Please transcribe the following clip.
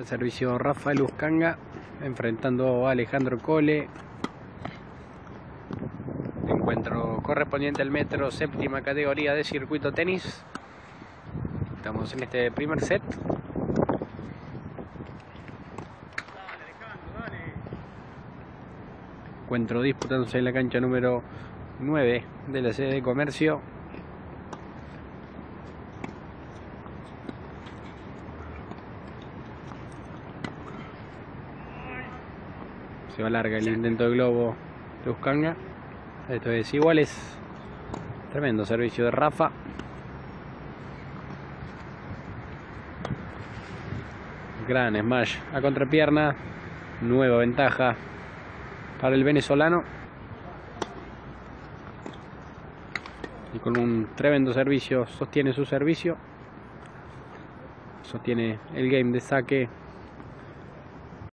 Al servicio Rafael Uscanga, enfrentando a Alejandro Cole. Encuentro correspondiente al metro, séptima categoría de circuito tenis. Estamos en este primer set. Encuentro disputándose en la cancha número 9 de la sede de comercio. Se va larga el intento de globo de Uscanga. Esto es iguales. Tremendo servicio de Rafa. Gran smash a contrapierna. Nueva ventaja para el venezolano. Y con un tremendo servicio sostiene su servicio. Sostiene el game de saque.